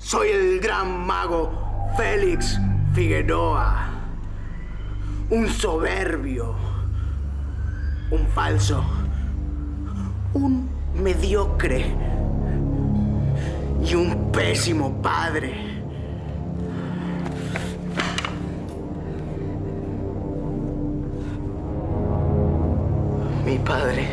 Soy el gran mago Félix Figueroa. Un soberbio. Un falso. Un mediocre. Y un pésimo padre. Mi padre.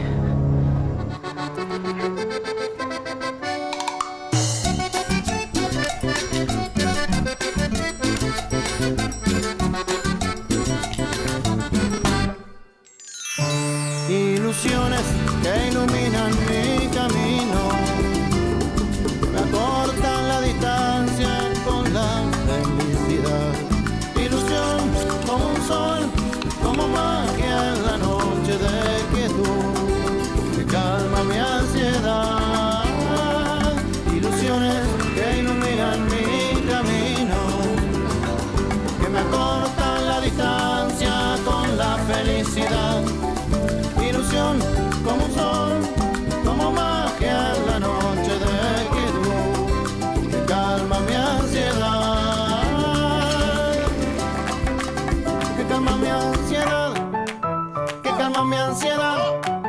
Ilusiones que iluminan mi camino, me acortan la distancia con la felicidad. Ilusión como un sol, como magia en la noche de quietud, que calma mi ansiedad. Ilusiones que iluminan mi camino, que me acortan la distancia con la felicidad. Ilusión como un sol, como magia en la noche de quietud, que calma mi ansiedad, que calma mi ansiedad, que calma mi ansiedad.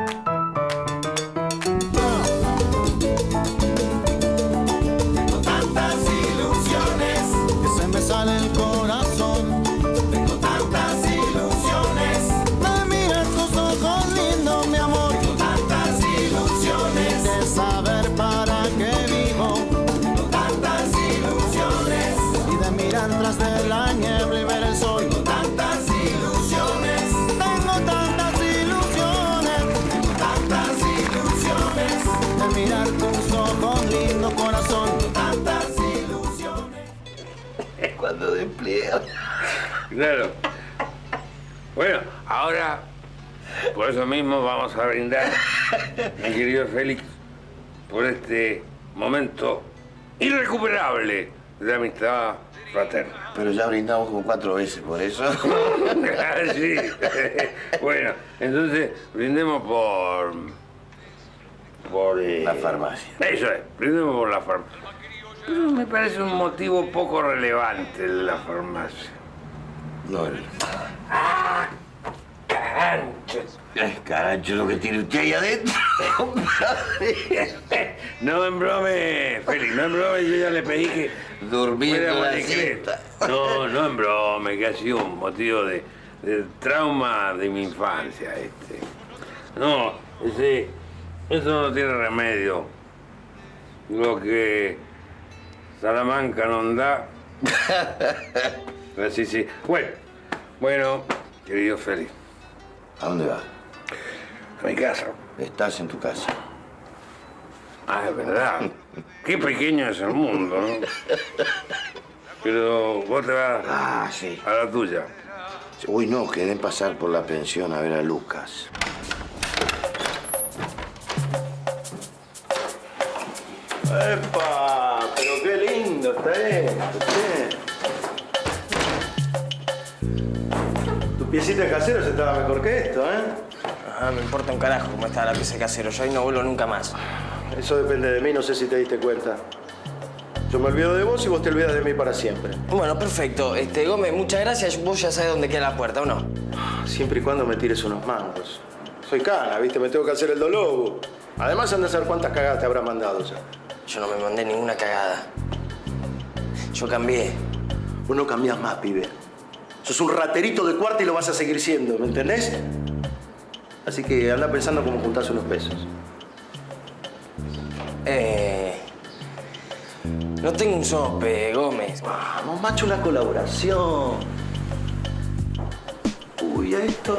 Tengo tantas ilusiones Que se me sale el corazón. Tengo tantas ilusiones Me miran tus ojos lindos, mi amor. Tengo tantas ilusiones De saber para qué vivo. Tengo tantas ilusiones Y de mirar tras de la niebla y ver el sol. Tengo tantas ilusiones Tengo tantas ilusiones. Tengo tantas ilusiones De mirar tus ojos lindo, corazón. Tengo tantas ilusiones. Cuando despliega. Claro. Bueno, ahora, por eso mismo vamos a brindar, mi querido Félix, por este momento irrecuperable de amistad fraterna. Pero ya brindamos como 4 veces por eso. Sí. Bueno, entonces brindemos por La farmacia. Eso es, brindemos por la farmacia. Pero me parece un motivo poco relevante la farmacia. No, Caranchos. es carancho lo que tiene usted ahí adentro, compadre. No embrome, Félix, no embrome, yo ya le pedí que Dormir fuera con más la discreto. siesta. No embrome, que ha sido un motivo de trauma de mi infancia, No, eso no tiene remedio. Lo que Salamanca no da. Sí. Bueno, querido Félix, ¿A dónde vas? a mi casa. Estás en tu casa. Ah, es verdad. Qué pequeño es el mundo, ¿no? Pero vos te vas Ah, sí. a la tuya. Uy, no, quedé pasar por la pensión a ver a Lucas. ¡Epa! Pero qué lindo está esto, che. Tu piecita de casero se estaba mejor que esto, ¿eh? Ah, me importa un carajo cómo está la pieza de casero. Yo ahí no vuelvo nunca más. Eso depende de mí, no sé si te diste cuenta. Yo me olvido de vos y vos te olvidas de mí para siempre. Bueno, perfecto. Gómez, muchas gracias. Vos ya sabés dónde queda la puerta, ¿o no? Siempre y cuando me tires unos mangos. Soy cana, ¿viste? Me tengo que hacer el dolobo. Además, anda a saber cuántas cagadas te habrán mandado ya. Yo no me mandé ninguna cagada. Yo cambié. Vos no cambiás más, pibe. Sos un raterito de cuarta y lo vas a seguir siendo, ¿me entendés? Así que anda pensando cómo juntarse unos pesos. No tengo un sope, Gómez. Vamos, macho, una colaboración. Uy, ¿a esto?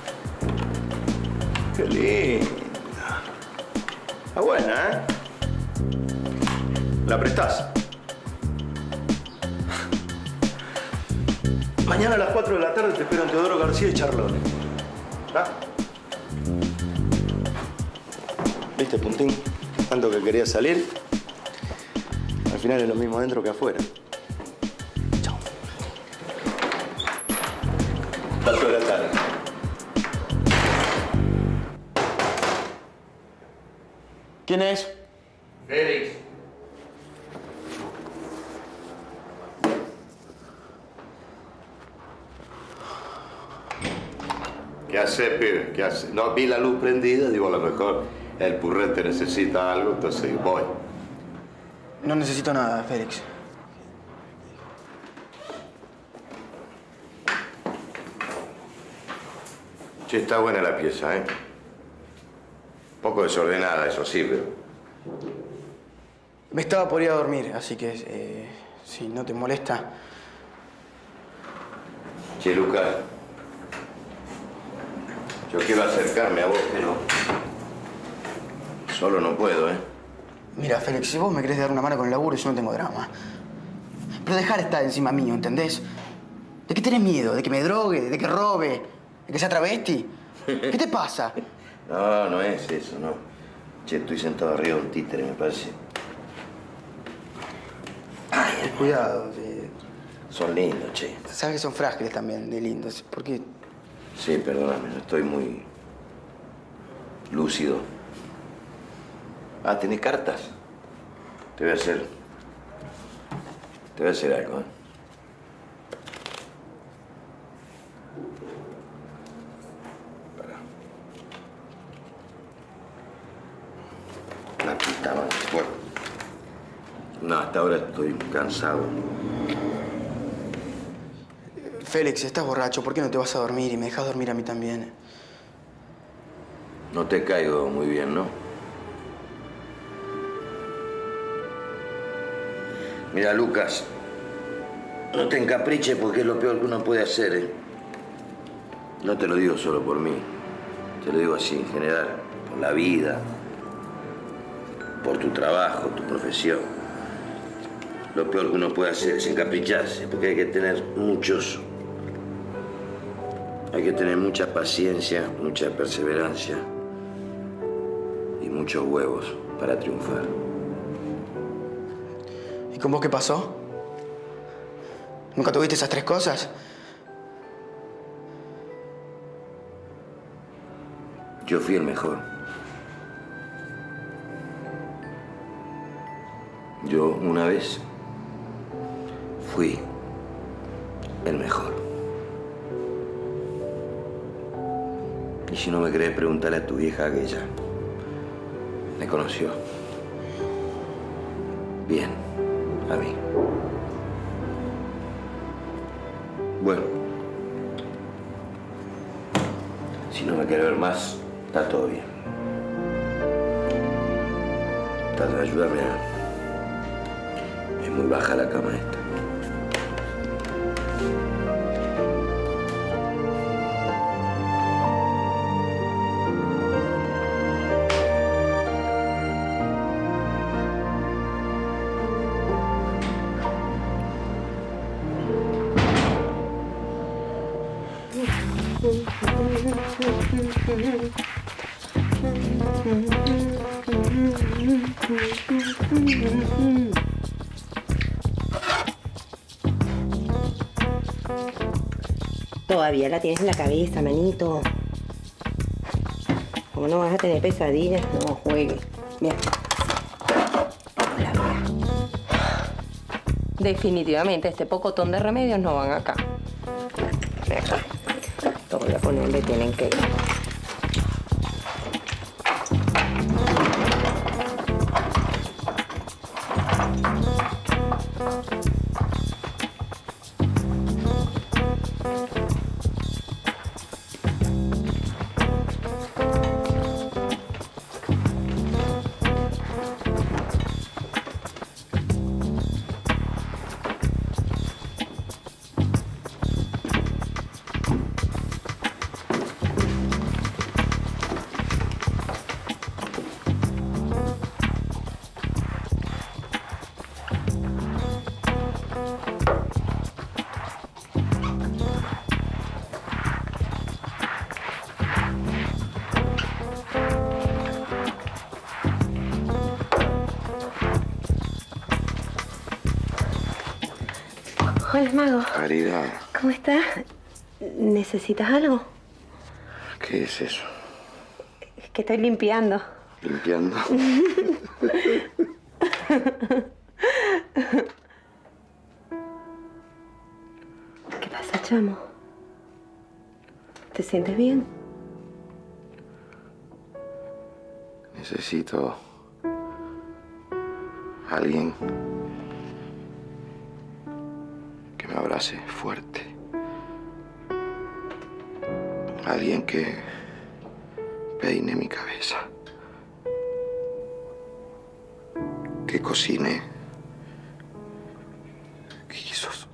Qué linda. Está buena, ¿eh? ¿La prestás? Mañana a las 4 de la tarde te espero en Teodoro García y Charlone. ¿Ah? ¿Viste, Puntín? Tanto que quería salir. Al final es lo mismo adentro que afuera. Chao. 4 de la tarde. ¿Quién es? Félix. ¿Qué haces, pibe? ¿Qué haces? No, vi la luz prendida, digo, a lo mejor el purrete necesita algo, entonces voy. No necesito nada, Félix. Che, está buena la pieza, ¿eh? Un poco desordenada, eso sí, pero... Me estaba por ir a dormir, así que si no te molesta... Che, Lucas, yo quiero acercarme a vos, pero... solo no puedo, ¿eh? Mira, Félix, si vos me querés dar una mano con el laburo, yo no tengo drama. Pero dejar estar encima mío, ¿entendés? ¿De qué tenés miedo? ¿De que me drogue? ¿De que robe? ¿De que sea travesti? ¿Qué te pasa? No, no es eso, no. Che, estoy sentado arriba de un títere, me parece. Ay, cuidado. Son lindos, che. Sabes que son frágiles también, de lindos. ¿Por qué? Sí, perdóname, no estoy muy... lúcido. Ah, ¿tenés cartas? Te voy a hacer algo, ¿eh? Pará. La puta madre. Bueno. No, hasta ahora estoy cansado. Félix, estás borracho. ¿Por qué no te vas a dormir y me dejas dormir a mí también? No te caigo muy bien, ¿no? Mira, Lucas, no te encapriches porque es lo peor que uno puede hacer, ¿eh? No te lo digo solo por mí. Te lo digo así, en general. Por la vida. Por tu trabajo, tu profesión. Lo peor que uno puede hacer es encapricharse, porque hay que tener mucha paciencia, mucha perseverancia y muchos huevos para triunfar. ¿Y con vos qué pasó? ¿Nunca tuviste esas tres cosas? Yo fui el mejor. Yo una vez fui el mejor. Y si no me crees, pregúntale a tu vieja aquella. Me conoció. Bien, a mí. Bueno. Si no me quiere ver más, está todo bien. Trata de ayudarme a... Es muy baja la cama esta. Todavía la tienes en la cabeza, manito. Como no vas a tener pesadillas, no juegues. Mira. Hola, mira. Definitivamente este pocotón de remedios no van acá. Ven acá. Todo lo ponen donde tienen que ir. Hola, Mago. Caridad. ¿Cómo estás? ¿Necesitas algo? ¿Qué es eso? Es que estoy limpiando. ¿Limpiando? ¿Qué pasa, chamo? ¿Te sientes bien? Necesito a alguien que me abrace fuerte. Alguien que peine mi cabeza. Que cocine guisos.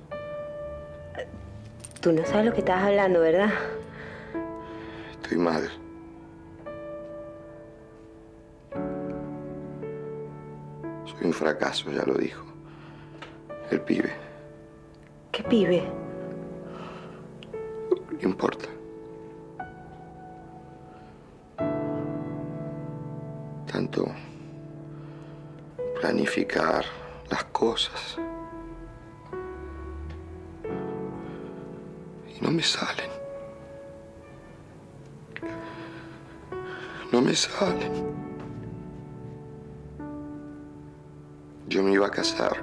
Tú no sabes lo que estás hablando, ¿verdad? Estoy mal. Soy un fracaso, ya lo dijo el pibe. ¿Qué pibe? No importa. Tanto planificar las cosas y no me salen. No me salen. Yo me iba a casar,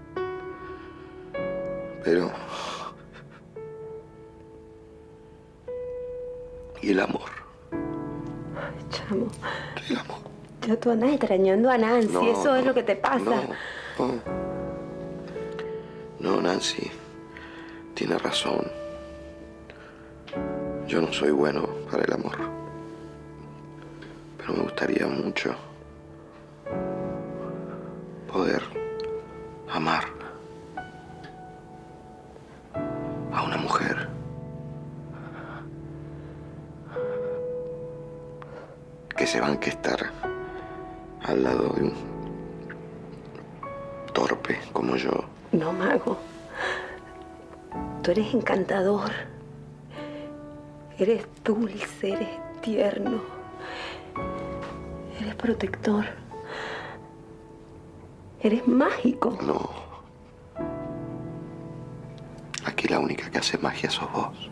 pero... ¿Y el amor? Ay, chamo. El amor. Ya tú andas extrañando a Nancy, No, eso es lo que te pasa. No, Nancy, tiene razón. Yo no soy bueno para el amor. Pero me gustaría mucho poder amar a una mujer que se banque estar al lado de un torpe como yo. No, Mago. Tú eres encantador. Eres dulce, eres tierno. Eres protector. Eres mágico. No. Aquí la única que hace magia sos vos.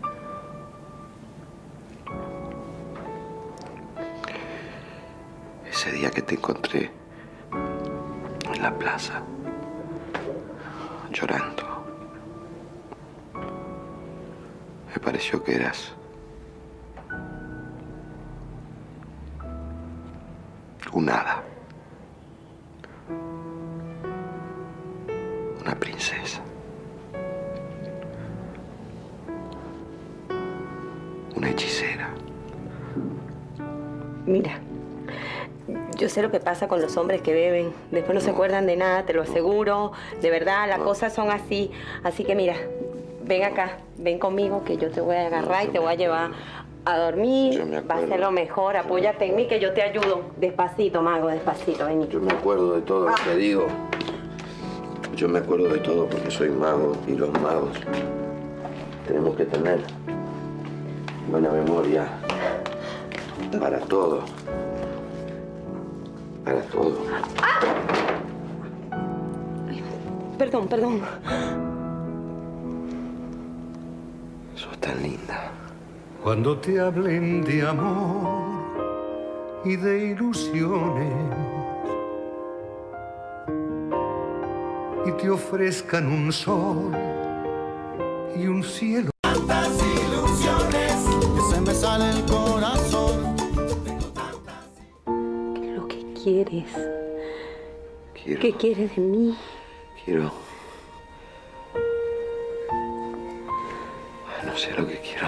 Ese día que te encontré en la plaza, llorando, me pareció que eras un hada. Una princesa. Una hechicera. Mira, yo sé lo que pasa con los hombres que beben. Después no se acuerdan de nada, te lo aseguro. De verdad, las cosas son así. Así que mira, ven acá, ven conmigo que yo te voy a agarrar y te voy a llevar a dormir. Va a ser lo mejor. Apóyate en mí que yo te ayudo. Despacito, Mago, despacito, ven. Yo me acuerdo de todo, te digo. Yo me acuerdo de todo porque soy mago y los magos tenemos que tener buena memoria para todo. Para todo. ¡Ah! Perdón, perdón. Sos tan linda. Cuando te hablen de amor y de ilusiones y te ofrezcan un sol y un cielo. Tantas ilusiones Que se me sale el corazón. ¿Qué es lo que quieres? Quiero. ¿Qué quieres de mí? Quiero. No sé lo que quiero.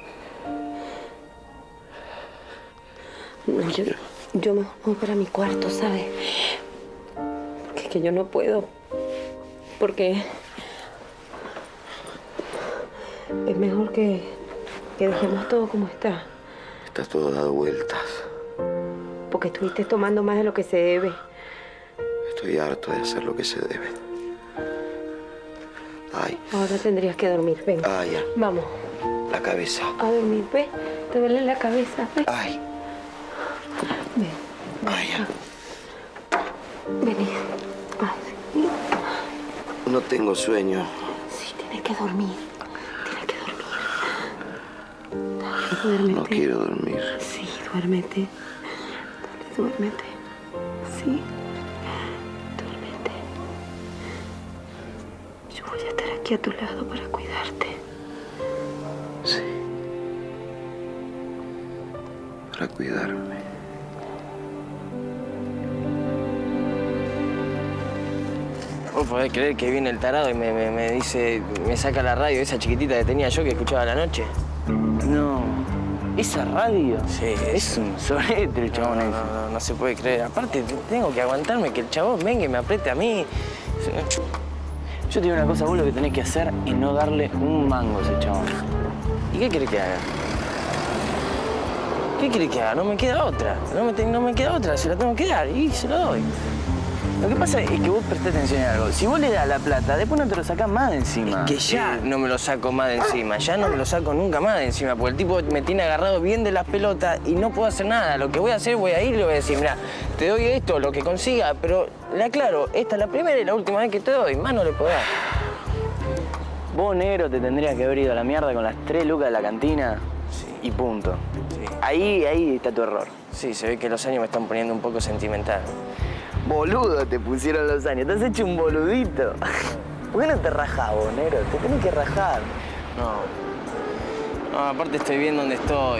No, yo me voy para mi cuarto, ¿sabes? Porque es que yo no puedo. Porque es mejor que dejemos todo como está. Está todo dado vueltas. Porque estuviste tomando más de lo que se debe. Estoy harto de hacer lo que se debe. Ay. Ahora tendrías que dormir, ven. Ay, ya. Vamos. La cabeza. A dormir, ve. Te duele la cabeza, ve. Ay. Ven. Ay, ya. Vení. Ay, sí. No tengo sueño. Sí, tienes que dormir. Tienes que dormir. Dale, duérmete. No quiero dormir. Sí, duérmete. Dale, duérmete. Sí. Duérmete. Yo voy a estar aquí a tu lado para cuidarte. Sí. Para cuidarme. Vos podés creer que viene el tarado y me dice, me saca la radio esa chiquitita que tenía yo que escuchaba a la noche. No. ¿Esa radio? Sí. Es un sorete el chabón ese. No se puede creer. Aparte, tengo que aguantarme que el chabón venga y me apriete a mí. Yo te digo una cosa, vos lo que tenés que hacer es no darle un mango a ese chabón. ¿Y qué querés que haga? ¿Qué querés que haga? No me queda otra. No me queda otra. Se la tengo que dar y se la doy. Lo que pasa es que vos prestás atención a algo. Si vos le das la plata, después no te lo sacás más de encima. Es que ya no me lo saco más de encima. Ya no me lo saco nunca más de encima. Porque el tipo me tiene agarrado bien de las pelotas y no puedo hacer nada. Lo que voy a hacer, voy a ir y le voy a decir, mira, te doy esto, lo que consiga, pero le aclaro, esta es la primera y la última vez que te doy. Más no le puedo dar. Vos, negro, te tendrías que haber ido a la mierda con las 3 lucas de la cantina y punto. Sí. Ahí está tu error. Sí, se ve que los años me están poniendo un poco sentimental. Boludo te pusieron los años. Te has hecho un boludito. ¿Por qué no te rajás vos, negro? Te tenés que rajar. No, aparte estoy bien donde estoy.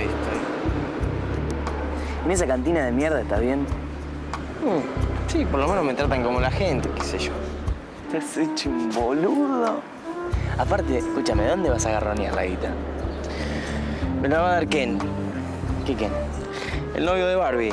¿En esa cantina de mierda estás bien? Sí, por lo menos me tratan como la gente, qué sé yo. Te has hecho un boludo. Aparte, escúchame, ¿de dónde vas a agarronear la guita? Me la va a dar Ken. ¿Qué Ken? El novio de Barbie.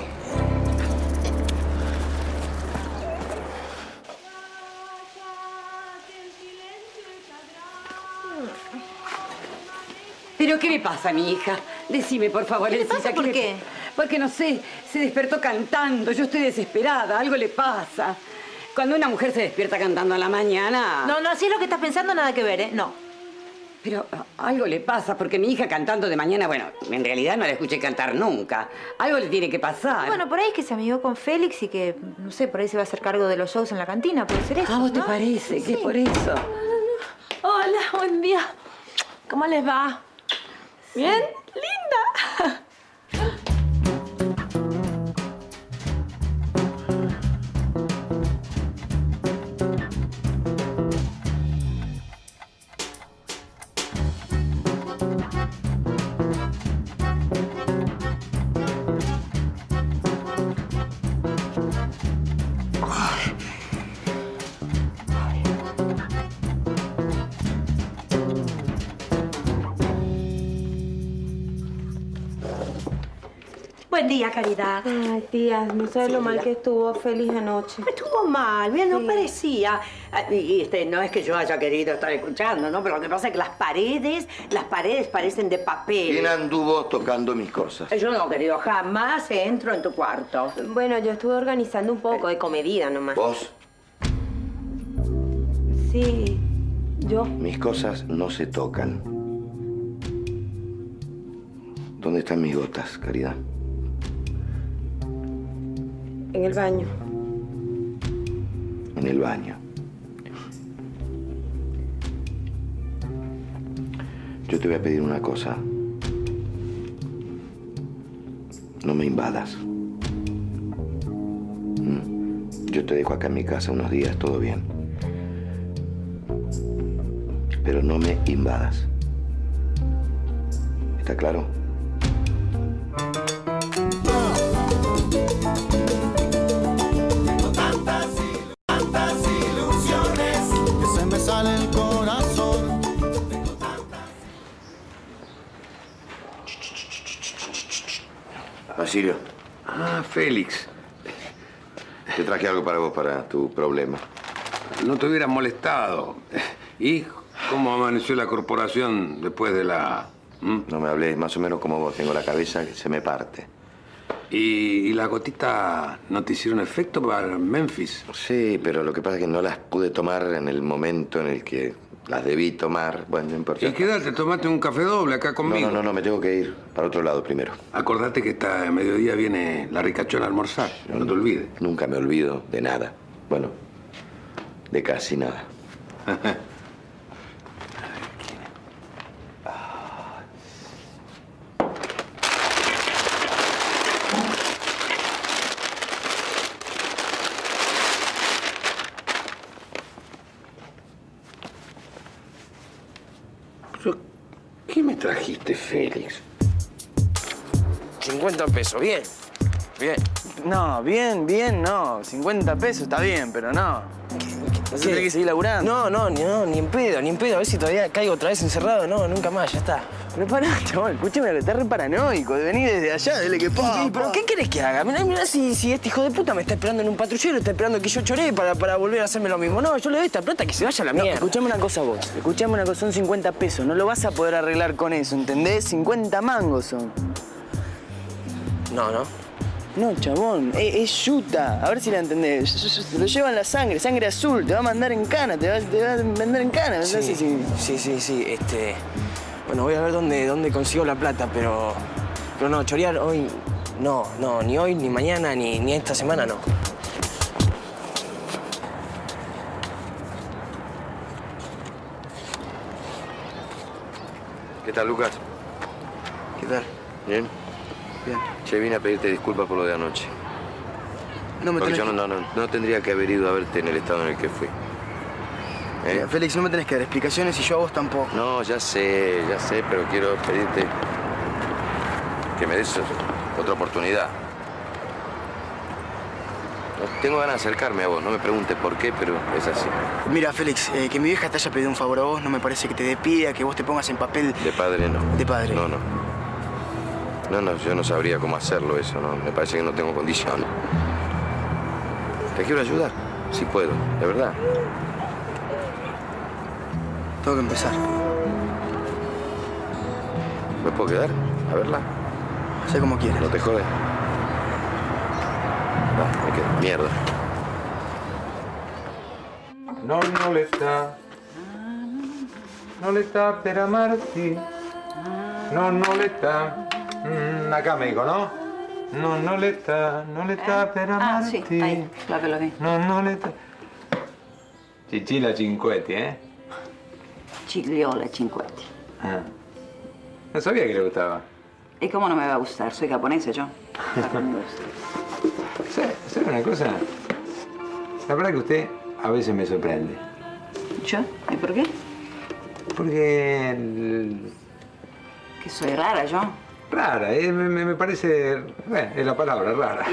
¿Pero qué le pasa a mi hija? Decime, por favor, ¿Qué le pasa? ¿Por qué? Porque no sé, se despertó cantando. Yo estoy desesperada, algo le pasa. Cuando una mujer se despierta cantando a la mañana... No, si es lo que estás pensando, nada que ver, ¿eh? No. Pero algo le pasa, porque mi hija cantando de mañana, bueno, en realidad no la escuché cantar nunca. Algo le tiene que pasar. Bueno, por ahí es que se amigó con Félix y que, no sé, por ahí se va a hacer cargo de los shows en la cantina, puede ser eso, ¿A vos te ¿no? parece? Sí. ¿Qué por eso? Hola, buen día. ¿Cómo les va? ¿Bien? ¡Linda! Buen día, Caridad. Ay, tía, no sabes lo mal que estuvo Félix anoche. Estuvo mal, bien, no Sí. parecía. Y no es que yo haya querido estar escuchando, ¿no? Pero lo que pasa es que las paredes parecen de papel. ¿Quién anduvo tocando mis cosas? Yo no, querido, jamás entro en tu cuarto. Bueno, yo estuve organizando un poco de comedida nomás. ¿Vos? Sí, yo. Mis cosas no se tocan. ¿Dónde están mis gotas, Caridad? En el baño. En el baño. Yo te voy a pedir una cosa. No me invadas. Yo te dejo acá en mi casa unos días, todo bien. Pero no me invadas. ¿Está claro? Tantas ilusiones que se me sale el corazón. Basilio, Ah, Félix. te traje algo para vos, para tu problema. No te hubieras molestado. ¿Y cómo amaneció la corporación después de la...? No me hables, más o menos como vos. Tengo la cabeza que se me parte. ¿Y las gotitas no te hicieron efecto para Memphis? Sí, pero lo que pasa es que no las pude tomar en el momento en el que las debí tomar. Bueno, no importa. Y quédate, tomate un café doble acá conmigo. No, me tengo que ir para otro lado primero. Acordate que a mediodía viene la ricachona a almorzar. No te olvides. Nunca me olvido de nada. Bueno, de casi nada. ¿Qué me trajiste, Félix? 50 pesos, bien. Bien. No, bien, no. 50 pesos está bien, pero no. Vas a tener que seguir laburando. No, ni en pedo, ni en pedo. A ver si todavía caigo otra vez encerrado. No, nunca más, ya está. Pero pará, chaval, escúchame, que estás re paranoico de venir desde allá, dele que pa. ¿Pero qué querés que haga? Mirá si este hijo de puta me está esperando en un patrullero, está esperando que yo choree para volver a hacerme lo mismo. No, yo le doy esta plata que se vaya a la mierda. Escuchame una cosa vos, escuchame una cosa, son 50 pesos, no lo vas a poder arreglar con eso, ¿entendés? 50 mangos son. No. No, chabón, es yuta, a ver si la entendés. Lo lleva en la sangre, sangre azul, te va a mandar en cana, te va a vender en cana. Sí, bueno, voy a ver dónde consigo la plata, pero no, chorear hoy, no, ni hoy, ni mañana, ni esta semana, no. ¿Qué tal, Lucas? ¿Qué tal? ¿Bien? Bien. Che, vine a pedirte disculpas por lo de anoche. No me Porque tenés yo no tendría que haber ido a verte en el estado en el que fui. Mira, Félix, no me tenés que dar explicaciones y yo a vos tampoco. No, ya sé, pero quiero pedirte que me des otra oportunidad. Tengo ganas de acercarme a vos, no me preguntes por qué, pero es así. Mira, Félix, que mi vieja te haya pedido un favor a vos no me parece que te dé pie a que vos te pongas en papel... De padre no. De padre. No, yo no sabría cómo hacerlo eso, no. Me parece que no tengo condiciones. ¿Te quiero ayudar? Sí puedo, de verdad. Tengo que empezar. ¿Me puedo quedar? A verla. Sé como quieras. ¿No te jode? No, me quedo. Mierda. Non le sta per amarti. Non le sta. Acá me dijo, ¿no? Non le sta per amarti. Sí, ahí, lo vi. Non le sta. Cicilla Cinquetti, ¿eh? Cigliola Cinquetti. Ah. No sabía que le gustaba. ¿Y cómo no me va a gustar? Soy japonesa yo. ¿Sabe una cosa? La verdad que usted a veces me sorprende. ¿Yo? ¿Y por qué? Porque... Que soy rara yo. Rara, me parece... es la palabra, rara.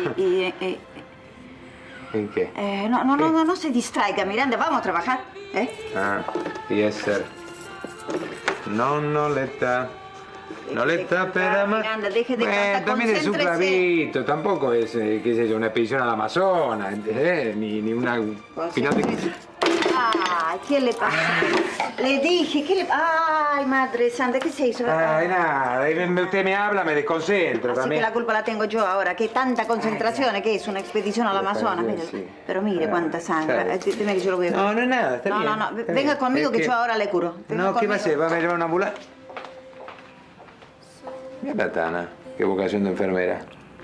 ¿En qué? No se distraiga, Miranda, vamos a trabajar, ¿eh? Ah, y es ser. No le está per amar. Miranda, deje de cantar, también es un concéntrese. clavito, tampoco es, qué sé yo, una expedición al Amazonas, ni una final de... Ay, ¿qué le pasa? Le dije, ¿qué le pasa? Ay, madre santa, ¿qué se hizo? Ay, nada, usted me habla, me desconcentro Así también. que la culpa la tengo yo ahora, que tanta concentración, que es una expedición al Amazonas. Mire, sí. pero mire cuánta sangre. Dime que yo lo voy a... No es nada, está bien. No, está venga bien. conmigo Es que yo ahora le curo. Venga ¿Qué va a conmigo. hacer? ¿Va a llevar una ambulancia? Mira la Tana, qué vocación de enfermera.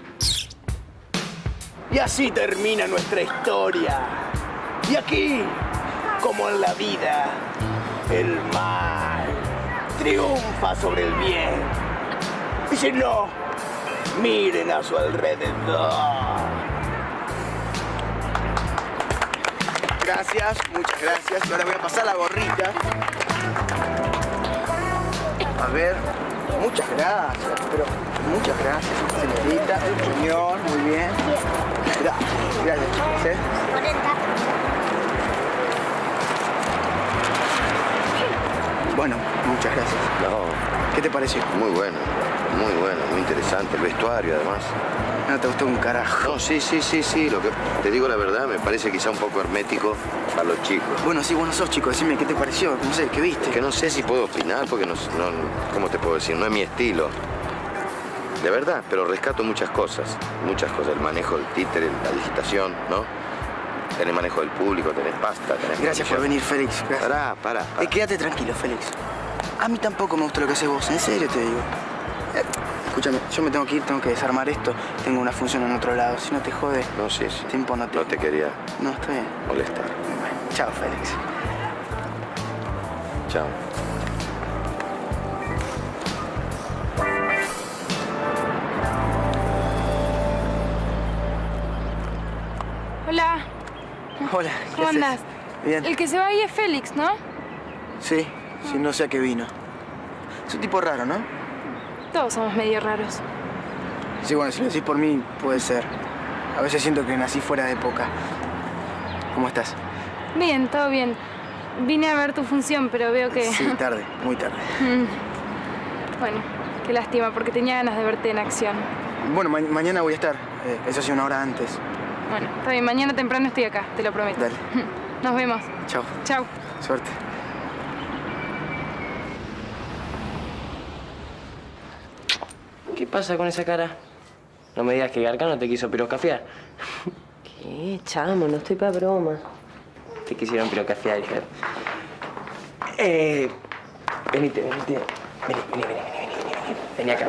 Y así termina nuestra historia. Y aquí, como en la vida, el mal triunfa sobre el bien. Y si no, miren a su alrededor. Gracias, muchas gracias. Y ahora voy a pasar la gorrita. A ver, muchas gracias, pero muchas gracias, señorita, señor, muy bien. Gracias, chicos, ¿eh? 40. Bueno, muchas gracias. No. ¿Qué te pareció? Muy bueno, muy interesante. El vestuario, además. No te gustó un carajo. No, sí. Lo que te digo la verdad, me parece quizá un poco hermético a los chicos. Bueno, sí, vos no sos chico. Decime, ¿qué te pareció? No sé, ¿qué viste? Que no sé si puedo opinar porque no, ¿cómo te puedo decir? No es mi estilo. De verdad, pero rescato muchas cosas. El manejo del títere, la digitación, ¿no? Tenés manejo del público, tenés pasta, tenés... Gracias por venir, Félix. Gracias. Pará. Quédate tranquilo, Félix. A mí tampoco me gusta lo que haces vos, en serio te digo. Escúchame, yo me tengo que ir, tengo que desarmar esto. Tengo una función en otro lado. Si no te jode... No, sí. Tiempo no te quería... No, está bien. Molestar. Bueno, chao, Félix. Chao. Hola. Hola, ¿qué ¿Cómo haces? andás? Bien. El que se va ahí es Félix, ¿no? Sí, no sé a qué vino. Es un tipo raro, ¿no? Todos somos medio raros. Sí, bueno, si lo decís por mí, puede ser. A veces siento que nací fuera de época. ¿Cómo estás? Bien, todo bien. Vine a ver tu función, pero veo que... Sí, tarde, muy tarde. Bueno, qué lástima, porque tenía ganas de verte en acción. Bueno, mañana voy a estar. Eso sí, 1 hora antes. Bueno, está bien. Mañana temprano estoy acá, te lo prometo. Dale. Nos vemos. Chao. Chao. Suerte. ¿Qué pasa con esa cara? No me digas que Garcano te quiso pirocafear. ¿Qué, chamo? No estoy para broma. Te quisieron pirocafear, hija. Venite. Vení acá.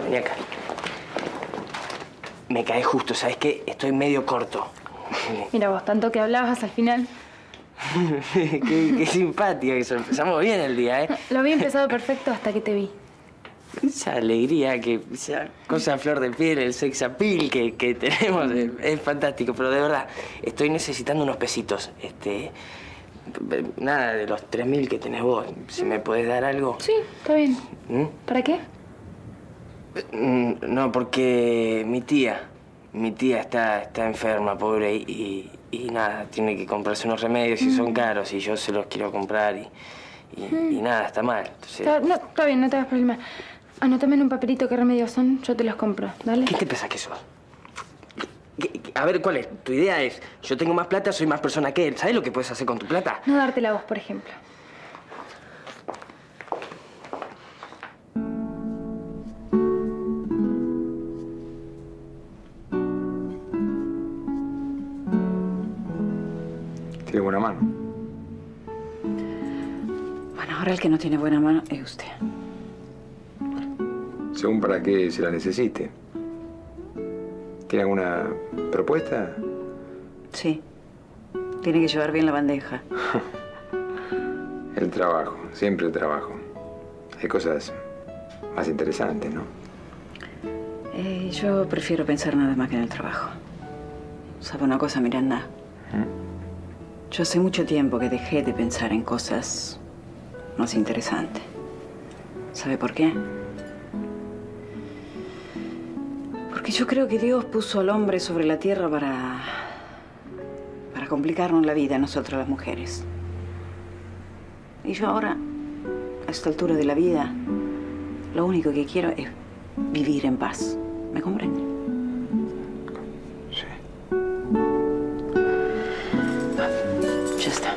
Me cae justo, ¿sabes qué? Estoy medio corto. Mira vos, tanto que hablabas al final. qué simpática que son. Empezamos bien el día, ¿eh? Lo había empezado perfecto hasta que te vi. Esa alegría, esa cosa a flor de piel, el sex appeal que tenemos es fantástico. Pero de verdad, estoy necesitando unos pesitos. Nada de los 3.000 que tenés vos. Si me podés dar algo. Sí, está bien. ¿Para qué? No, porque mi tía está enferma, pobre, y nada, tiene que comprarse unos remedios y son caros y yo se los quiero comprar y nada, está mal. Entonces... Está bien, no te hagas problema. Anótame en un papelito qué remedios son, yo te los compro, ¿dale? ¿Qué te pensás que sos? A ver, ¿cuál es? Tu idea es, yo tengo más plata, soy más persona que él. ¿Sabes lo que puedes hacer con tu plata? No dártela a vos, por ejemplo. Tiene buena mano. Bueno, ahora el que no tiene buena mano es usted. Según para qué se la necesite. ¿Tiene alguna propuesta? Sí. Tiene que llevar bien la bandeja. El trabajo, siempre el trabajo. Hay cosas más interesantes, ¿no? Yo prefiero pensar nada más que en el trabajo. ¿Sabe una cosa, Miranda? Yo hace mucho tiempo que dejé de pensar en cosas más interesantes. ¿Sabe por qué? Porque yo creo que Dios puso al hombre sobre la tierra para complicarnos la vida a nosotros las mujeres. Y yo ahora, a esta altura de la vida, lo único que quiero es vivir en paz. ¿Me comprende? Sí. Ya está.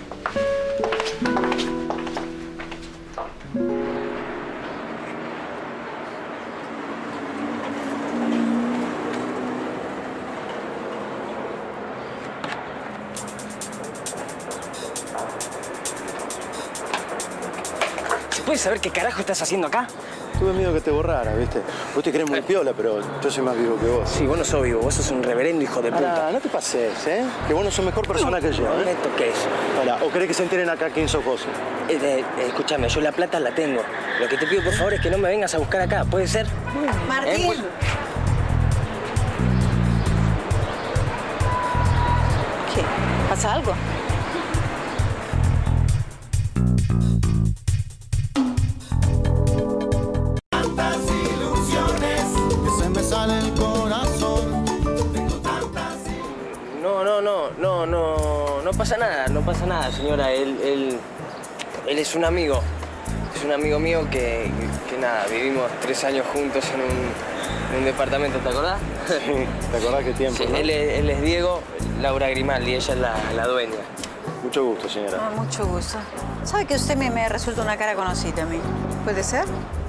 ¿Puedes saber qué carajo estás haciendo acá? Tuve miedo que te borrara, ¿viste? Vos te crees muy piola, pero yo soy más vivo que vos. Sí, vos no sos vivo, vos sos un reverendo hijo de puta. No te pases, ¿eh? Que vos no sos mejor persona que yo, ¿eh? ¿Me toques? ¿O querés que se enteren acá quién sos vos? Escúchame, yo la plata la tengo. Lo que te pido, por favor, es que no me vengas a buscar acá. ¿Puede ser? Martín. ¿Qué? ¿Pasa algo? No pasa nada, señora. Él es un amigo. Es un amigo mío que nada, vivimos 3 años juntos en un departamento, ¿te acordás? Sí, ¿te acordás qué tiempo? Sí, ¿no? él es Diego, Laura Grimaldi, ella es la dueña. Mucho gusto, señora. Mucho gusto. ¿Sabe que usted me resulta una cara conocida a mí? ¿Puede ser?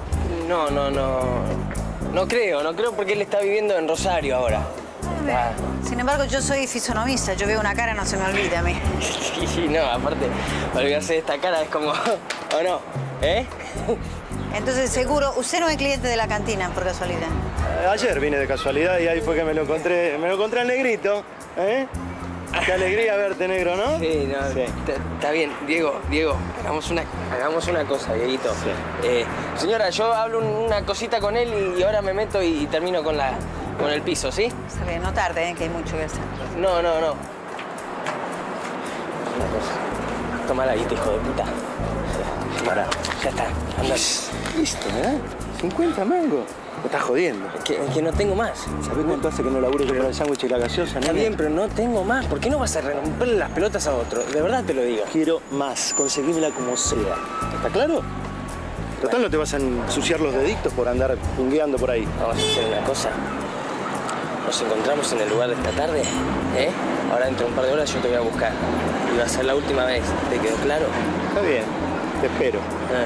No creo porque él está viviendo en Rosario ahora. Sin embargo, yo soy fisonomista. Yo veo una cara, no se me olvida a mí. Sí, no, aparte, olvidarse de esta cara es como... ¿O no? ¿Eh? Entonces, seguro, usted no es cliente de la cantina, por casualidad. Ayer vine de casualidad y ahí fue que me lo encontré al negrito, ¿eh? Qué alegría verte, negro, ¿no? Sí, no, sí. Está bien. Diego, hagamos una cosa, Dieguito. Sí. Señora, yo hablo una cosita con él y ahora me meto y termino con el piso, ¿sí? Está bien, no tarde, que hay mucho que hacer. No. Una cosa. Toma la guita, hijo de puta. Pará. Ya está, anda. Listo, ¿eh? 50 mangos. Me estás jodiendo. Es que no tengo más. ¿Sabés cuánto hace que no laburo yo para el sándwich y la gaseosa, Está bien, pero no tengo más. ¿Por qué no vas a romperle las pelotas a otro? De verdad te lo digo. Quiero más. Conseguímela como sea. ¿Está claro? Total, no te vas a ensuciar los deditos por andar pungueando por ahí. Vamos a hacer una cosa. Nos encontramos en el lugar de esta tarde, ¿eh? Ahora dentro de un par de horas yo te voy a buscar. Y va a ser la última vez. ¿Te quedó claro? Está bien. Te espero.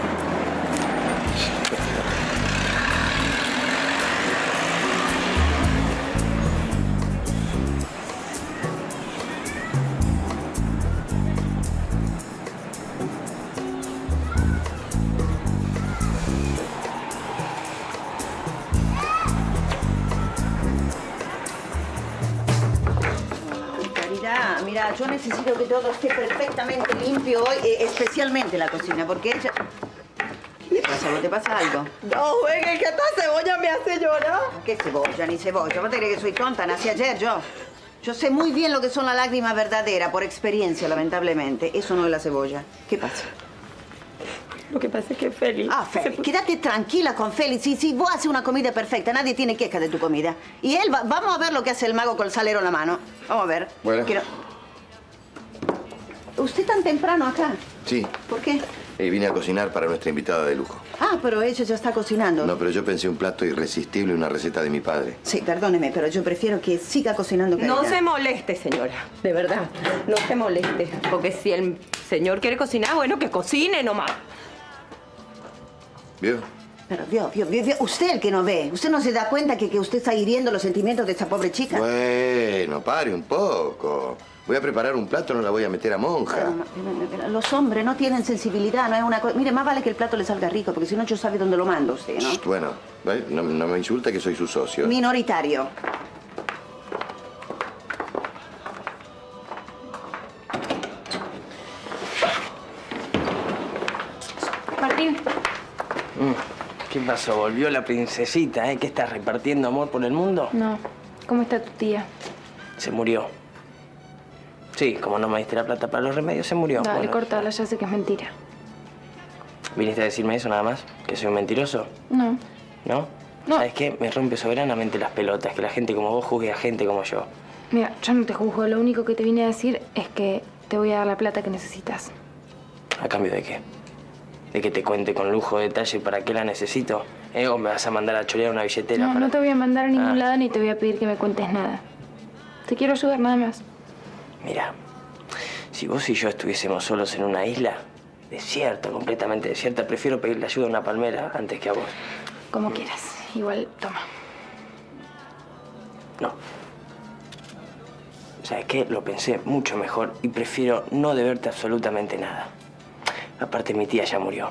Mira, yo necesito que todo esté perfectamente limpio hoy, especialmente la cocina, porque ella... ¿Qué le pasa? ¿No te pasa algo? No, juegue, que esta cebolla me hace llorar. ¿Qué cebolla? Ni cebolla. ¿Vos te crees que soy tonta? Nací ayer yo. Yo sé muy bien lo que son las lágrimas verdaderas, por experiencia, lamentablemente. Eso no es la cebolla. ¿Qué pasa? Lo que pasa es que Félix... Félix, quédate tranquila con Félix. Si vos haces una comida perfecta, nadie tiene queja de tu comida. Y él, vamos a ver lo que hace el mago con el salero en la mano. Vamos a ver. Bueno. ¿Usted tan temprano acá? Sí. ¿Por qué? Vine a cocinar para nuestra invitada de lujo. Ah, pero ella ya está cocinando. No, pero yo pensé un plato irresistible, una receta de mi padre. Sí, perdóneme, pero yo prefiero que siga cocinando que No ella. se moleste, señora. De verdad. No se moleste. Porque si el señor quiere cocinar, bueno, que cocine nomás. ¿Vio? Pero vio. Usted el que no ve. ¿Usted no se da cuenta que usted está hiriendo los sentimientos de esa pobre chica? Bueno, pare un poco. Voy a preparar un plato, no la voy a meter a monja. Pero los hombres no tienen sensibilidad, no es una cosa... Mire, más vale que el plato le salga rico, porque si no, yo sabe dónde lo mando usted, ¿no? Bueno, no me insulta que soy su socio. Minoritario. Martín. ¿Qué pasó? ¿Volvió la princesita, ¿Qué estás repartiendo amor por el mundo? No. ¿Cómo está tu tía? Se murió. Sí, como no me diste la plata para los remedios, se murió. Dale, Bueno, cortala, ya sé que es mentira. ¿viniste a decirme eso nada más? ¿Que soy un mentiroso? No. ¿No? ¿Sabes qué? Me rompe soberanamente las pelotas que la gente como vos juzgue a gente como yo. Mira, yo no te juzgo. Lo único que te vine a decir es que te voy a dar la plata que necesitas. ¿A cambio de qué? ¿De que te cuente con lujo de detalle para qué la necesito? ¿O me vas a mandar a chorear una billetera? No, no te voy a mandar a ningún lado ni te voy a pedir que me cuentes nada. Te quiero ayudar, nada más. Mira, si vos y yo estuviésemos solos en una isla, desierta, completamente desierta, prefiero pedirle ayuda a una palmera antes que a vos. Como quieras. Igual, toma. No. ¿Sabes qué? Lo pensé mucho mejor y prefiero no deberte absolutamente nada. Aparte, mi tía ya murió.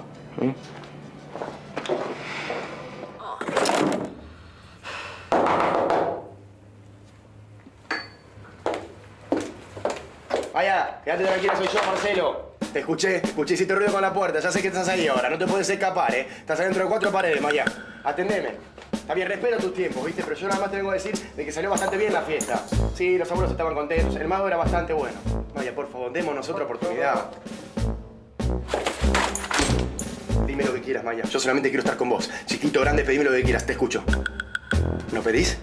Vaya, quédate tranquila, soy yo, Marcelo. Te escuché, hiciste ruido con la puerta. Ya sé que estás ahí ahora, no te puedes escapar, Estás adentro de 4 paredes, Maya. Atendeme. Está bien, respeto tus tiempos, ¿viste? Pero yo nada más te vengo a decir de que salió bastante bien la fiesta. Sí, los abuelos estaban contentos, el mago era bastante bueno. Maya, por favor, démonos otra oportunidad. Dime lo que quieras, Maya. Yo solamente quiero estar con vos. Chiquito, grande, pedime lo que quieras, te escucho. ¿No pedís?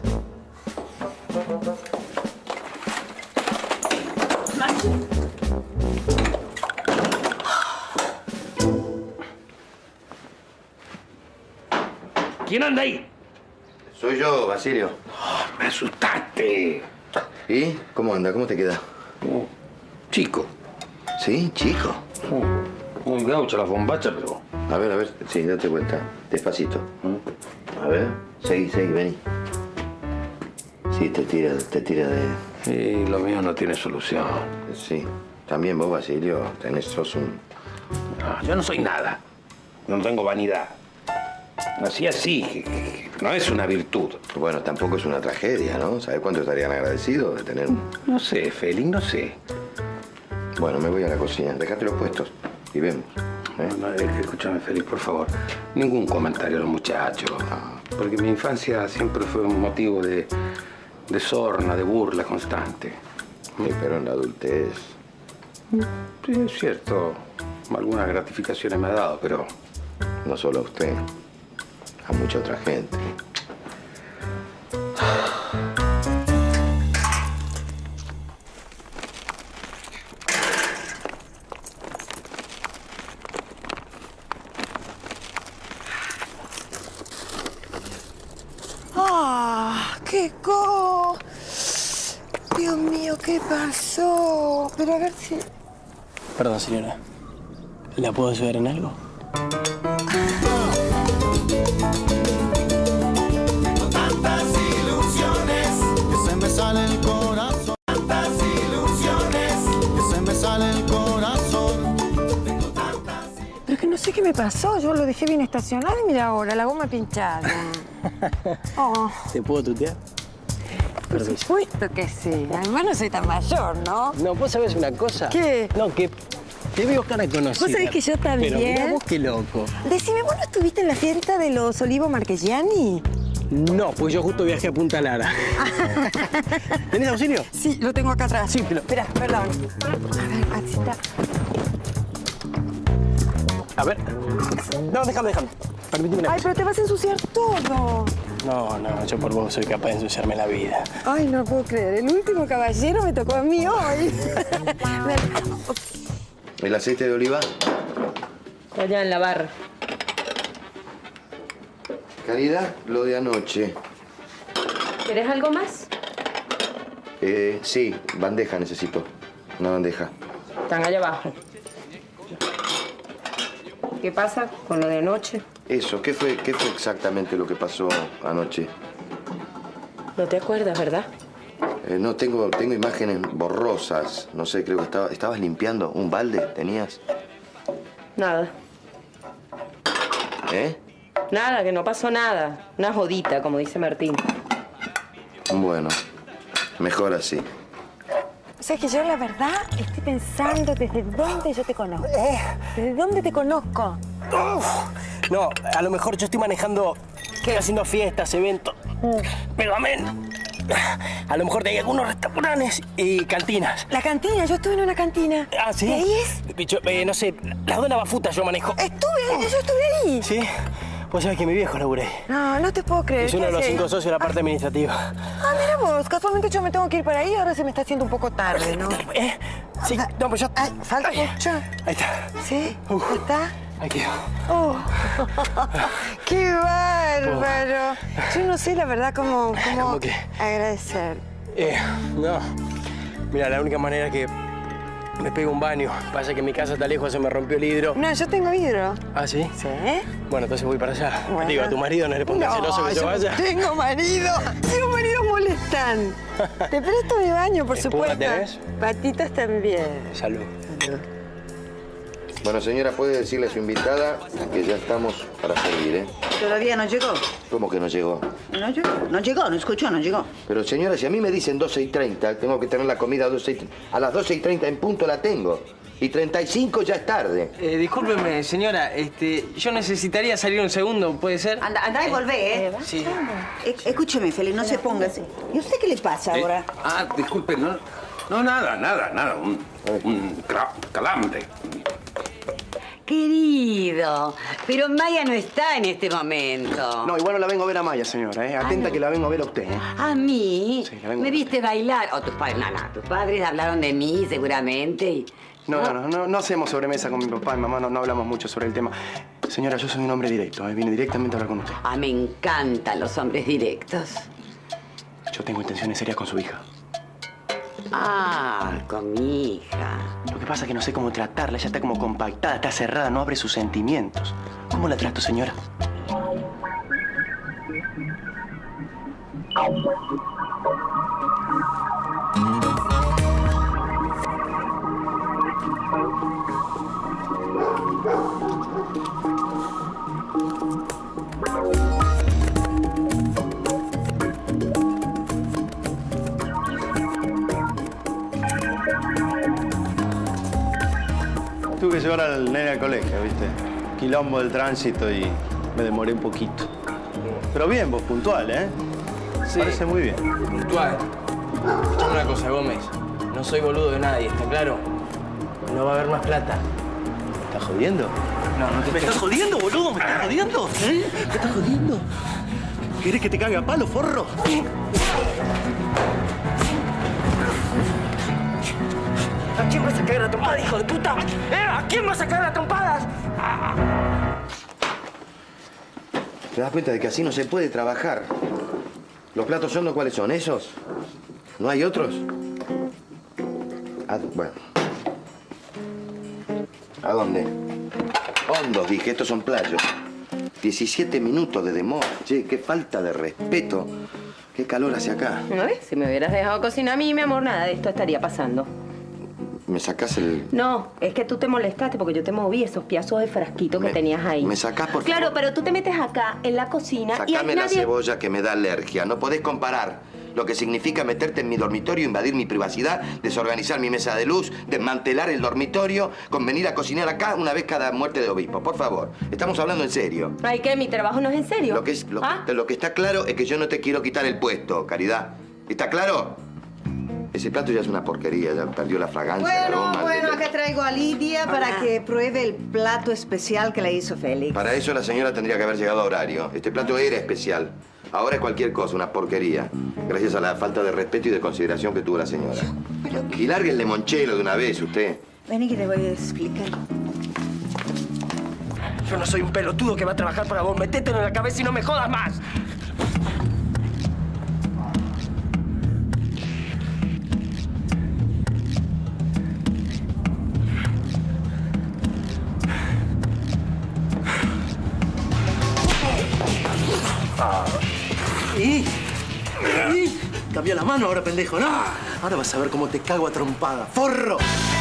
¿Quién anda ahí? Soy yo, Basilio. Oh, me asustaste. ¿Y? ¿Cómo anda? ¿Cómo te queda? Chico. ¿Sí? ¿Chico? Un gaucho, la bombacha, pero... A ver. Sí, date vuelta. Despacito. A ver. Seguí, vení. Sí, te tira de... Sí, lo mío no tiene solución. Sí. También vos, Basilio, sos un... No, yo no soy nada. No tengo vanidad. Nací así. No es una virtud. Bueno, tampoco es una tragedia, ¿no? ¿Sabes cuánto estarían agradecidos de tener un...? No sé, Félix, no sé. Bueno, me voy a la cocina. Dejate los puestos y vemos. No, escúchame, Félix, por favor. Ningún comentario a los muchachos. Porque mi infancia siempre fue un motivo de sorna, de burla constante. Sí, pero en la adultez... Sí, es cierto. Algunas gratificaciones me ha dado, pero... No solo a usted. A mucha otra gente. Dios mío, ¿qué pasó? Pero a ver si... Perdón, señora. ¿La puedo ayudar en algo? Tengo tantas ilusiones que se me sale el corazón. Tantas ilusiones que se me sale el corazón. Tengo tantas... Pero es que no sé qué me pasó. Yo lo dejé bien estacionado y mira ahora, la goma pinchada. Oh. ¿Te puedo tutear? Por supuesto que sí. Además no soy tan mayor, ¿no? No, ¿vos sabés una cosa? ¿Qué? No, que te veo cara conocida. ¿Vos sabés que yo también? Pero mirá vos qué loco. Decime, ¿vos no estuviste en la fiesta de los Olivos Marchegiani? No, pues yo justo viajé a Punta Lara. ¿Tenés auxilio? Sí, lo tengo acá atrás. Sí, pero... Espera, perdón. A ver, Patsita. A ver. No, déjame. Permíteme una Ay, pero te vas a ensuciar todo. No, yo por vos soy capaz de ensuciarme la vida. Ay, no puedo creer. El último caballero me tocó a mí hoy. ¿El aceite de oliva? Allá en la barra. Caridad, lo de anoche. ¿Querés algo más? Sí, bandeja necesito. Una bandeja. Están allá abajo. ¿Qué pasa con lo de anoche? Eso, ¿qué fue exactamente lo que pasó anoche? No te acuerdas, ¿verdad? No, tengo imágenes borrosas. No sé, creo que estabas limpiando un balde, ¿tenías? Nada. ¿Eh? Nada, que no pasó nada. Una jodita, como dice Martín. Bueno, mejor así. O sea, que yo la verdad estoy pensando desde dónde yo te conozco. ¿Desde dónde te conozco? No, a lo mejor yo estoy manejando... Estoy haciendo fiestas, eventos. Pero amén. A lo mejor hay algunos restaurantes y cantinas. ¿La cantina? Yo estuve en una cantina. Ah, ¿sí? ¿De ahí es? Yo, no sé, la Dona Bafuta yo manejo. Yo estuve ahí. ¿Sí? Vos sabés que mi viejo laburé. No te puedo creer. Es uno de los 5 socios de la parte administrativa. Ah, mira vos, casualmente yo me tengo que ir para ahí, ahora se me está haciendo un poco tarde, ¿no? Sí, no, pues ya... Falta mucho. Ahí está. ¿Sí? ¿Ya está? Aquí. Oh. ¡Qué bárbaro! Yo no sé, la verdad, cómo qué? agradecer. No. Mira, la única manera que me pego un baño. Pasa que mi casa está lejos, se me rompió el hidro. No, yo tengo hidro. ¿Ah, sí? Sí. Bueno, entonces voy para allá. Bueno. Digo, a tu marido no le pongas celoso que yo vaya. No tengo marido. Tengo maridos molestan. Te presto mi baño, por ¿Espuma supuesto. tenés? Patitas también. Salud. Bueno, señora, puede decirle a su invitada que ya estamos para servir, ¿eh? ¿Todavía no llegó? ¿Cómo que no llegó? No llegó. No llegó, no escuchó, no llegó. Pero, señora, si a mí me dicen 12:30, tengo que tener la comida a 12:30. A las 12:30 en punto la tengo. Y 35 ya es tarde. Discúlpeme, señora, yo necesitaría salir un segundo, ¿puede ser? Anda y volvé, ¿eh? Sí. Escúcheme, Félix, no se ponga así. ¿Y a usted qué le pasa ahora? Disculpe, no, nada. Un calambre. Querido, pero Maya no está en este momento. No, igual no la vengo a ver a Maya, señora, ¿eh? Atenta que la vengo a ver a usted, ¿eh? ¿A mí? Sí, la vengo a ¿Me ver. viste bailar? O tus padres, tus padres hablaron de mí seguramente y... No hacemos sobremesa con mi papá y mamá, no hablamos mucho sobre el tema. Señora, yo soy un hombre directo, ¿eh? Vine directamente a hablar con usted. Ah, me encantan los hombres directos. Yo tengo intenciones serias con su hija. Ah, con mi hija. Lo que pasa es que no sé cómo tratarla, ella está como compactada, está cerrada, no abre sus sentimientos. ¿Cómo la trato, señora? Tuve que llevar al nene al colegio, ¿viste? Quilombo del tránsito y me demoré un poquito. Pero bien, vos, puntual, ¿eh? Sí. Parece muy bien. Puntual. Escuchame una cosa, Gómez. No soy boludo de nadie, ¿está claro? No va a haber más plata. ¿Me estás jodiendo? No te ¿Me estás jodiendo, boludo? ¿Me estás jodiendo? ¿Eh? ¿Me estás jodiendo? ¿Querés que te cague a palo, forro? ¿A quién vas a caer a trompadas, hijo de puta? ¿A quién vas a caer a trompadas? ¿Te das cuenta de que así no se puede trabajar? ¿Los platos hondos cuáles son? ¿Esos? ¿No hay otros? Bueno. ¿A dónde? Hondos, dije, estos son playos. 17 minutos de demora. Che, qué falta de respeto. Qué calor hace acá. ¿No ves? Si me hubieras dejado cocinar a mí, mi amor, nada de esto estaría pasando. ¿Me sacás el...? No, es que tú te molestaste porque yo te moví esos pedazos de frasquito que tenías ahí. ¿Me sacás, por favor? Claro, pero tú te metes acá, en la cocina, y Sacame ahí la nadie... cebolla que me da alergia. No podés comparar lo que significa meterte en mi dormitorio, invadir mi privacidad, desorganizar mi mesa de luz, desmantelar el dormitorio, con venir a cocinar acá una vez cada muerte de obispo. Por favor, estamos hablando en serio. Ay, ¿qué? ¿Mi trabajo no es en serio? Lo que está claro es que yo no te quiero quitar el puesto, Caridad. ¿Está claro? Ese plato ya es una porquería, ya perdió la fragancia, el aroma. Bueno, acá traigo a Lidia para que pruebe el plato especial que le hizo Félix. Para eso la señora tendría que haber llegado a horario. Este plato era especial. Ahora es cualquier cosa, una porquería. Gracias a la falta de respeto y de consideración que tuvo la señora. Y largue el limonchelo de una vez, usted. Vení que te voy a explicar. Yo no soy un pelotudo que va a trabajar para vos. Metételo en la cabeza y no me jodas más. ¿Y? Cambió la mano ahora, pendejo, ¿no? Ahora vas a ver cómo te cago a trompada. ¡Forro!